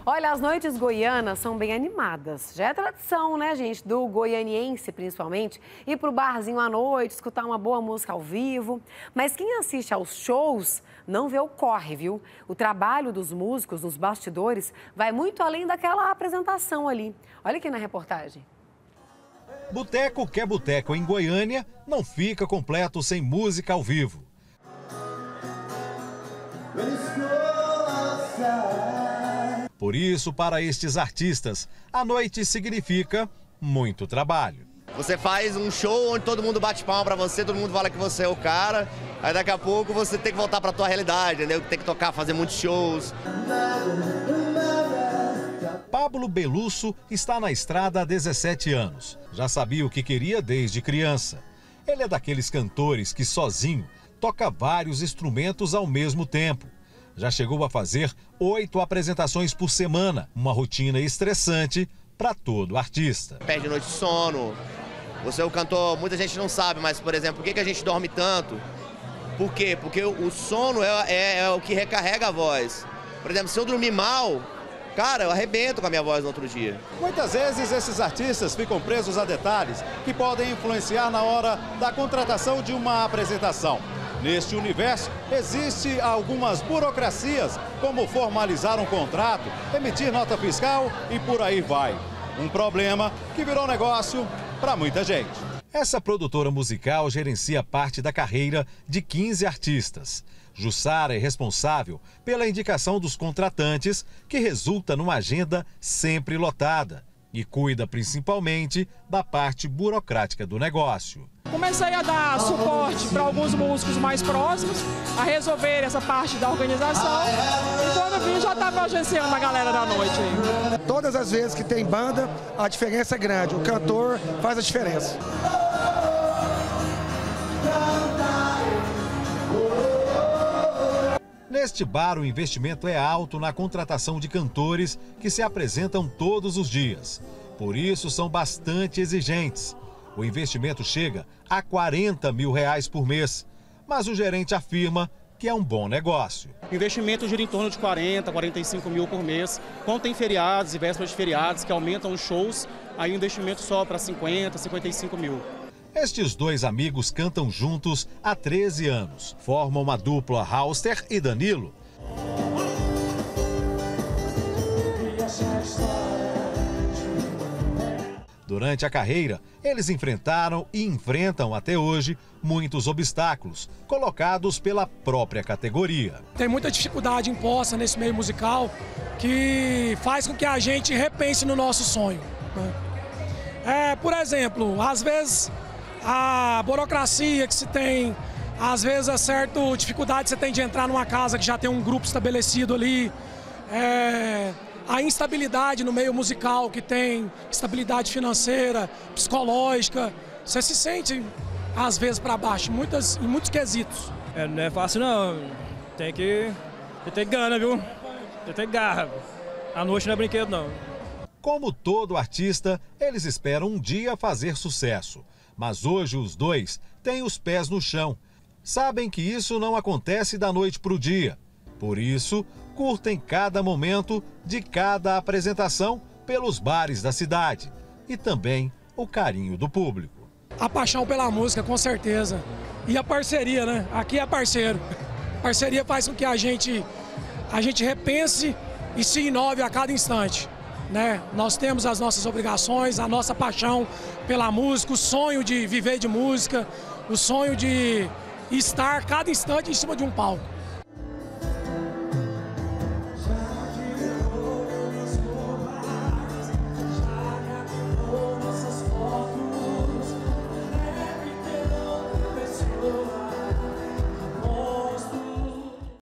Olha, as noites goianas são bem animadas. Já é tradição, né, gente, do goianiense principalmente, ir pro barzinho à noite, escutar uma boa música ao vivo. Mas quem assiste aos shows não vê o corre, viu? O trabalho dos músicos nos bastidores vai muito além daquela apresentação ali. Olha aqui na reportagem. Boteco que é boteco em Goiânia não fica completo sem música ao vivo. Por isso, para estes artistas, a noite significa muito trabalho. Você faz um show onde todo mundo bate palma pra você, todo mundo fala que você é o cara, aí daqui a pouco você tem que voltar pra tua realidade, entendeu? Tem que tocar, fazer muitos shows. Pablo Belusso está na estrada há 17 anos. Já sabia o que queria desde criança. Ele é daqueles cantores que sozinho toca vários instrumentos ao mesmo tempo. Já chegou a fazer 8 apresentações por semana, uma rotina estressante para todo artista. Perde noite de sono. Você é o cantor, muita gente não sabe, mas, por exemplo, por que a gente dorme tanto? Por quê? Porque o sono é o que recarrega a voz. Por exemplo, se eu dormir mal, cara, eu arrebento com a minha voz no outro dia. Muitas vezes esses artistas ficam presos a detalhes que podem influenciar na hora da contratação de uma apresentação. Neste universo, existem algumas burocracias, como formalizar um contrato, emitir nota fiscal e por aí vai. Um problema que virou negócio para muita gente. Essa produtora musical gerencia parte da carreira de 15 artistas. Jussara é responsável pela indicação dos contratantes, que resulta numa agenda sempre lotada. E cuida principalmente da parte burocrática do negócio. Comecei a dar suporte para alguns músicos mais próximos, a resolver essa parte da organização. E quando vim, já estava agenciando a galera da noite aí. Todas as vezes que tem banda, a diferença é grande. O cantor faz a diferença. Neste bar, o investimento é alto na contratação de cantores que se apresentam todos os dias. Por isso, são bastante exigentes. O investimento chega a R$40 mil por mês. Mas o gerente afirma que é um bom negócio. O investimento gira em torno de 40, 45 mil por mês. Quando tem feriados e vésperas de feriados que aumentam os shows, aí o investimento sobe para 50, 55 mil. Estes dois amigos cantam juntos há 13 anos. Formam uma dupla, Halster e Danilo. Durante a carreira, eles enfrentaram e enfrentam até hoje muitos obstáculos colocados pela própria categoria. Tem muita dificuldade imposta nesse meio musical que faz com que a gente repense no nosso sonho, né? Por exemplo, às vezes a burocracia que se tem, às vezes a certa dificuldade que você tem de entrar numa casa que já tem um grupo estabelecido ali, a instabilidade no meio musical que tem, instabilidade financeira, psicológica, você se sente às vezes para baixo, em muitos quesitos. Não é fácil não, tem que ter gana, viu? Tem que ter garra, a noite não é brinquedo não. Como todo artista, eles esperam um dia fazer sucesso. Mas hoje os dois têm os pés no chão. Sabem que isso não acontece da noite para o dia. Por isso, curtem cada momento de cada apresentação pelos bares da cidade. E também o carinho do público. A paixão pela música, com certeza. E a parceria, né? Aqui é parceiro. A parceria faz com que a gente repense e se inove a cada instante, né? Nós temos as nossas obrigações, a nossa paixão pela música, o sonho de viver de música, o sonho de estar cada instante em cima de um palco.